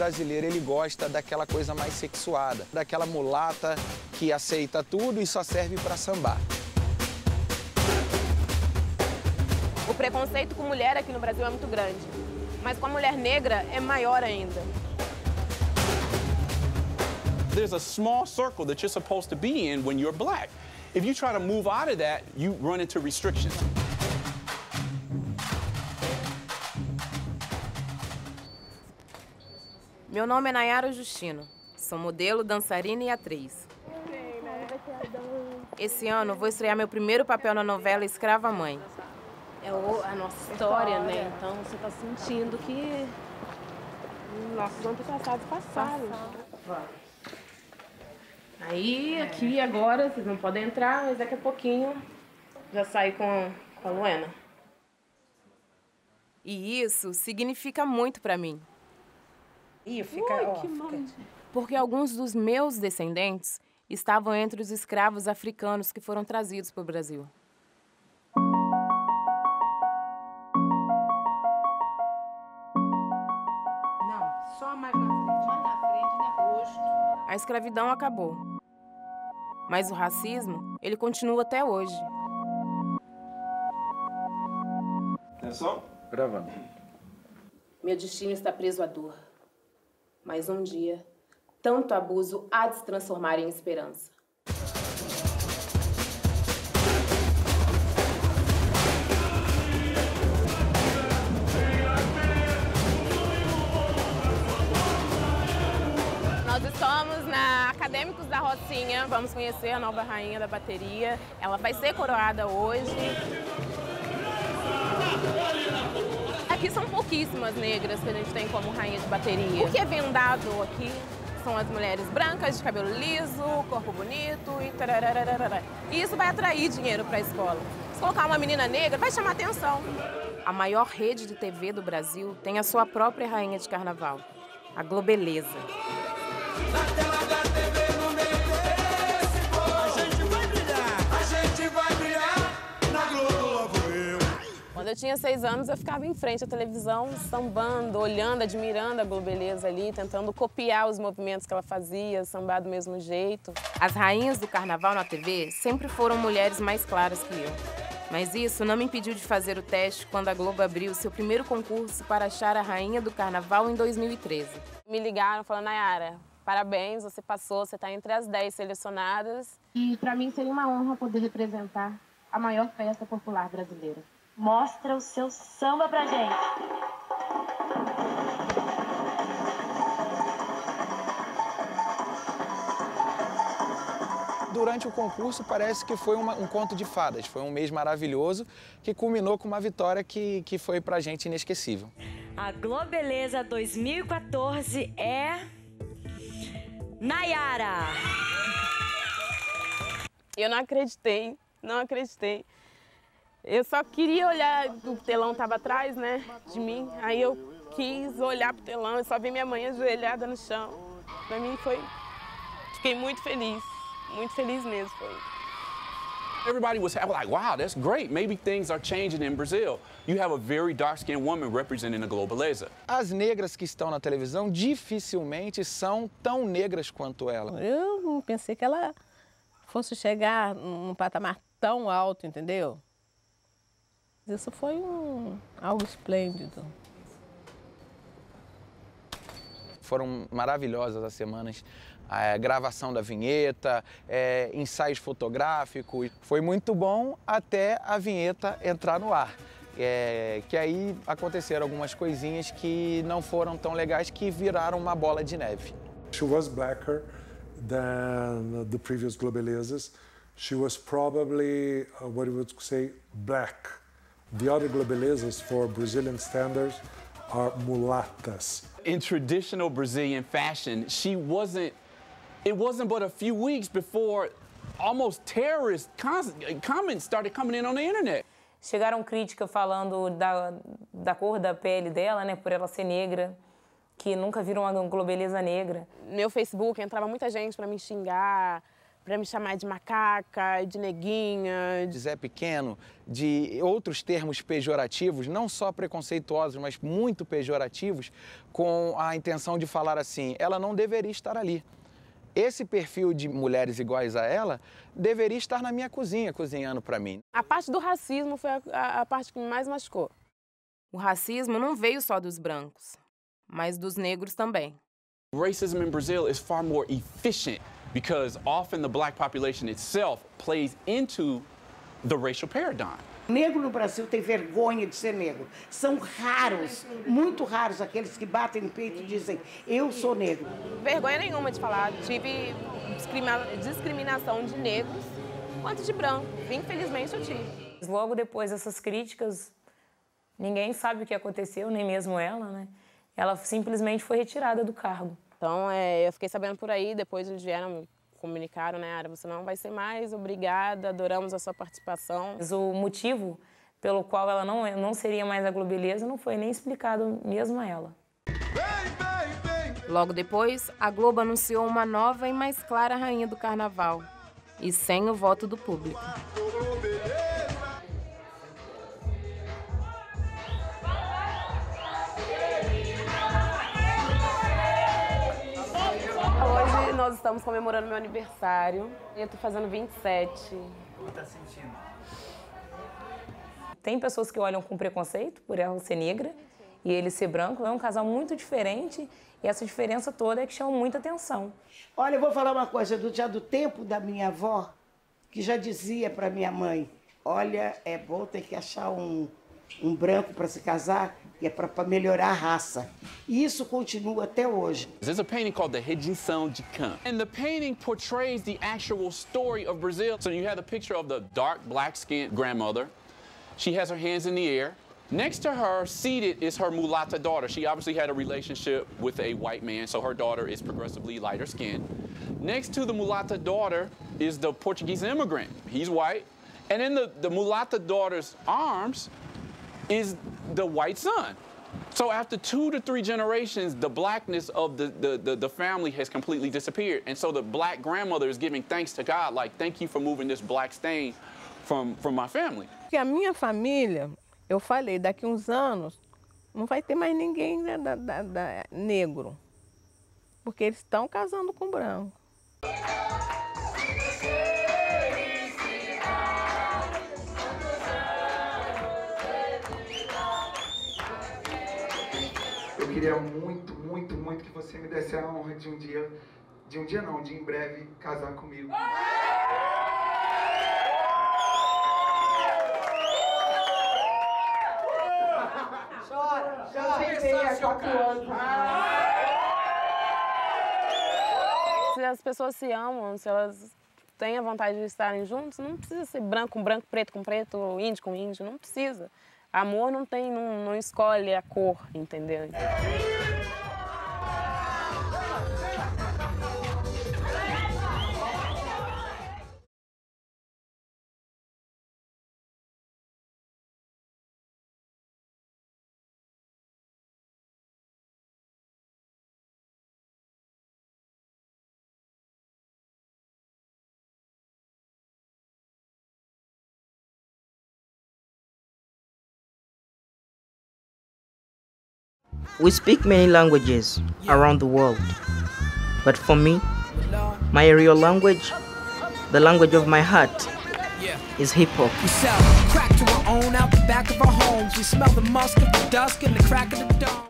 brasileiro, ele gosta daquela coisa mais sexuada, daquela mulata que aceita tudo e só serve para sambar. O preconceito com mulher aqui no Brasil é muito grande, mas com a mulher negra é maior ainda. There's a small circle that you're supposed to be in when you're black. If you try to move out of that, you run into restrictions. Meu nome é Nayara Justino. Sou modelo, dançarina e atriz. Esse ano vou estrear meu primeiro papel na novela Escrava Mãe. É a nossa história, né? Então você está sentindo que nossos antepassados passaram. Aí, aqui agora, vocês não podem entrar, mas daqui a pouquinho já saio com a Luena. E isso significa muito para mim. Porque alguns dos meus descendentes estavam entre os escravos africanos que foram trazidos para o Brasil. Não, só mais na frente. Mais na frente, né? Rosto. A escravidão acabou. Mas o racismo, ele continua até hoje. Atenção. Gravando. Meu destino está preso à dor. Mas um dia, tanto abuso há de se transformar em esperança. Nós estamos na Acadêmicos da Rocinha. Vamos conhecer a nova rainha da bateria. Ela vai ser coroada hoje. Aqui são pouquíssimas negras que a gente tem como rainha de bateria. O que é vendado aqui são as mulheres brancas, de cabelo liso, corpo bonito e tararararara. E isso vai atrair dinheiro para a escola. Se colocar uma menina negra, vai chamar atenção. A maior rede de TV do Brasil tem a sua própria rainha de carnaval, a Globeleza. Na tela da TV, no meio desse povo, a gente vai brilhar, na Globo logo eu. Quando eu tinha 6 anos, eu ficava em frente à televisão, sambando, olhando, admirando a Globeleza ali, tentando copiar os movimentos que ela fazia, sambar do mesmo jeito. As rainhas do carnaval na TV sempre foram mulheres mais claras que eu. Mas isso não me impediu de fazer o teste quando a Globo abriu seu primeiro concurso para achar a rainha do carnaval em 2013. Me ligaram falando, Nayara, parabéns, você passou, você está entre as 10 selecionadas. E para mim seria uma honra poder representar a maior festa popular brasileira. Mostra o seu samba pra gente. Durante o concurso, parece que foi um conto de fadas. Foi um mês maravilhoso que culminou com uma vitória que foi pra gente inesquecível. A Globeleza 2014 é Nayara. Eu não acreditei, não acreditei. Eu só queria olhar, o telão estava atrás, né, de mim. Aí eu quis olhar pro telão e só vi minha mãe ajoelhada no chão. Pra mim fiquei muito feliz mesmo. Everybody was like, wow, that's great. Maybe things are changing in Brazil. You have a very dark-skinned woman representing the Globeleza. As negras que estão na televisão dificilmente são tão negras quanto ela. Eu não pensei que ela fosse chegar num patamar tão alto, entendeu? Isso foi algo esplêndido. Foram maravilhosas as semanas, a gravação da vinheta, ensaios fotográficos. Foi muito bom até a vinheta entrar no ar. Que aí aconteceram algumas coisinhas que não foram tão legais, que viraram uma bola de neve. She was blacker than the previous Globelezas. She was probably, what you would say, black. The other Globelezas, for Brazilian standards, are mulatas. In traditional Brazilian fashion, it wasn't but a few weeks before almost terrorist comments started coming in on the internet. Chegaram críticas falando da cor da pele dela, né, por ela ser negra, que nunca viram uma Globeleza negra. Meu Facebook entrava muita gente para me xingar, para me chamar de macaca, de neguinha. De Zé Pequeno, de outros termos pejorativos, não só preconceituosos, mas muito pejorativos, com a intenção de falar assim, ela não deveria estar ali. Esse perfil de mulheres iguais a ela deveria estar na minha cozinha, cozinhando para mim. A parte do racismo foi a parte que me mais machucou. O racismo não veio só dos brancos, mas dos negros também. Racism in Brazil is far more efficient because often the black population itself plays into the racial paradigm. Negro no Brasil tem vergonha de ser negro. São raros, muito raros, aqueles que batem no peito e dizem, eu sou negro. Vergonha nenhuma de falar. Tive discriminação de negros quanto de branco. Infelizmente eu tive. Logo depois dessas críticas, ninguém sabe o que aconteceu, nem mesmo ela, né? Ela simplesmente foi retirada do cargo. Então, eu fiquei sabendo por aí, depois eles vieram, me comunicaram, né, Ara, você não vai ser mais, obrigada, adoramos a sua participação. Mas o motivo pelo qual ela não seria mais a Globeleza não foi nem explicado mesmo a ela. Logo depois, a Globo anunciou uma nova e mais clara rainha do carnaval, e sem o voto do público. Hoje nós estamos comemorando meu aniversário. Eu tô fazendo 27. Como tá sentindo? Tem pessoas que olham com preconceito por ela ser negra e ele ser branco. É um casal muito diferente e essa diferença toda é que chama muita atenção. Olha, eu vou falar uma coisa já do tempo da minha avó, que já dizia para minha mãe, olha, é bom ter que achar um branco para se casar, que é para melhorar a raça. E isso continua até hoje. There's a painting called the Rejeição de Cã. And the painting portrays the actual story of Brazil. So you have a picture of the dark black-skinned grandmother. She has her hands in the air. Next to her, seated, is her mulata daughter. She obviously had a relationship with a white man, so her daughter is progressively lighter skinned. Next to the mulata daughter is the Portuguese immigrant. He's white. And in the mulata daughter's arms is the white son. So after 2 to 3 generations, the blackness of the family has completely disappeared. And so the black grandmother is giving thanks to God, like, thank you for moving this black stain from my family. Porque a minha família, eu falei, daqui uns anos, não vai ter mais ninguém negro. Porque eles estão casando com branco. Eu queria muito, muito, muito que você me desse a honra de de em breve casar comigo. Chora, Se as pessoas se amam, se elas têm a vontade de estarem juntos, não precisa ser branco com branco, preto com preto, índio com índio, não precisa. Amor não escolhe a cor, entendeu? We speak many languages around the world, but for me, my real language, the language of my heart, is hip-hop. We sell crack to our own out the back of our homes. We smell the musk of the dusk and the crack of the dawn.